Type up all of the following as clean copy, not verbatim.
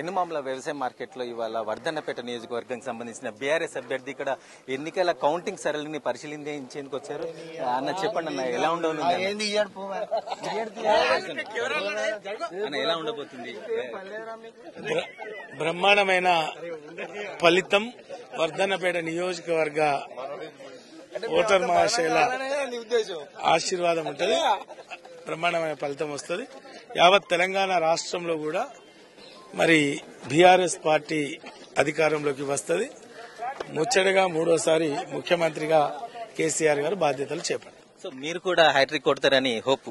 ఎన్నుమాముల వ్యవసాయ మార్కెట్లో ఇవాళ వర్ధన్నపేట నియోజకవర్గానికి సంబంధించిన బీఆర్ఎస్ అభ్యర్థి ఇక్కడ ఎన్నికల కౌంటింగ్ సరళిని పరిశీలించేందుకు వచ్చారు. అన్న చెప్పండి అన్న, ఎలా ఉండను ఎలా ఉండబోతుంది? బ్రహ్మాండమైన ఫలితం వర్ధన్నపేట నియోజకవర్గ ఓటర్ మహాశయుల ఆశీర్వాదం ఉంటుంది. బ్రహ్మాండమైన ఫలితం వస్తుంది. యావత్ తెలంగాణ రాష్ట్రంలో కూడా మరి బీఆర్ఎస్ పార్టీ అధికారంలోకి వస్తుంది. ముచ్చటగా మూడోసారి ముఖ్యమంత్రిగా కేసీఆర్ గారు బాధ్యతలు చేపట్టారు. సో మీరు కూడా హ్యాట్రిక్ కొడతారని హోప్?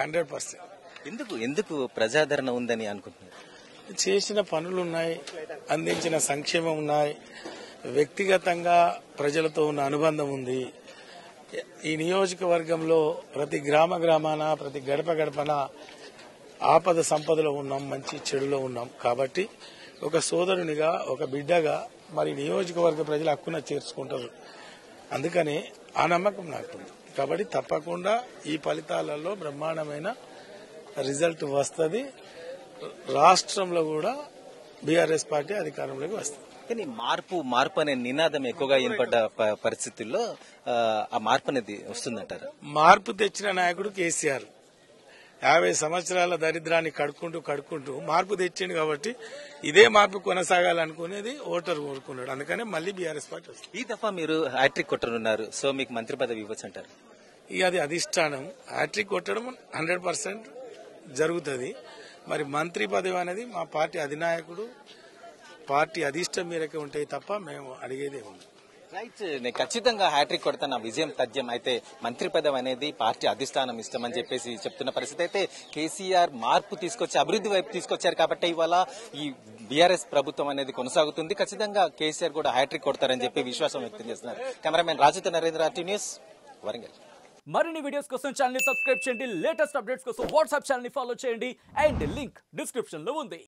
100%. ఎందుకు ప్రజాదరణ ఉందని అనుకుంటున్నారు? చేసిన పనులున్నాయి, అందించిన సంక్షేమం ఉన్నాయి, వ్యక్తిగతంగా ప్రజలతో ఉన్న అనుబంధం ఉంది. ఈ నియోజకవర్గంలో ప్రతి గ్రామాన ప్రతి గడపన ఆపద సంపదలో ఉన్నాం, మంచి చెడులో ఉన్నాం. కాబట్టి ఒక సోదరునిగా ఒక బిడ్డగా మరి నియోజకవర్గ ప్రజలు హక్కున చేర్చుకుంటారు. అందుకని ఆ నమ్మకం నాకుంది. కాబట్టి తప్పకుండా ఈ ఫలితాలలో బ్రహ్మాండమైన రిజల్ట్ వస్తుంది. రాష్ట్రంలో కూడా బీఆర్ఎస్ పార్టీ అధికారంలోకి వస్తుంది. కానీ మార్పు అనే నినాదం ఎక్కువగా వినపడ్డ పరిస్థితుల్లో ఆ మార్పు అనేది వస్తుందంటారు. మార్పు తెచ్చిన నాయకుడు కేసీఆర్ 50 సంవత్సరాల దరిద్రాన్ని కడుక్కుంటూ మార్పు తెచ్చిండు. కాబట్టి ఇదే మార్పు కొనసాగాలనుకునేది ఓటరు కోరుకున్నాడు. అందుకనే మళ్లీ బీఆర్ఎస్ పార్టీ వస్తుంది. ఈ దఫా మీరు హ్యాట్రిక్ కొట్టనున్నారు. సో మీకు మంత్రి పదవి ఇవ్వచ్చు అంటారు? ఇక అది అధిష్టానం. హ్యాట్రిక్ కొట్టడం 100% జరుగుతుంది. మరి మంత్రి పదవి అనేది మా పార్టీ అధినాయకుడు పార్టీ అధిష్టం మేరకే ఉంటాయి తప్ప మేము అడిగేదే ఉంది. రైట్, నేను ఖచ్చితంగా హ్యాట్రిక్ కొడతాను, విజయం తథ్యం. అయితే మంత్రి పదవి అనేది పార్టీ అధిష్టానం ఇష్టమని చెప్పేసి చెప్తున్న పరిస్థితి. అయితే కేసీఆర్ మార్పు తీసుకొచ్చి అభివృద్ధి వైపు తీసుకొచ్చారు కాబట్టి ఇవాళ ఈ బీఆర్ఎస్ ప్రభుత్వం అనేది కొనసాగుతుంది. ఖచ్చితంగా కేసీఆర్ కూడా హ్యాట్రిక్ కొడతారని చెప్పి విశ్వాసం వ్యక్తం చేస్తున్నారు. కెమెరామెన్ రాజుతో నరేంద్ర, టీవీ న్యూస్, వరంగల్. మరిన్ని వీడియోస్ కోసం ఛానల్ ని సబ్స్క్రైబ్ చేయండి. లేటెస్ట్ అప్డేట్స్ కోసం వాట్సాప్ ఛానల్ ని ఫాలో చేయండి. అండ్ లింక్ డిస్క్రిప్షన్ లో ఉంది.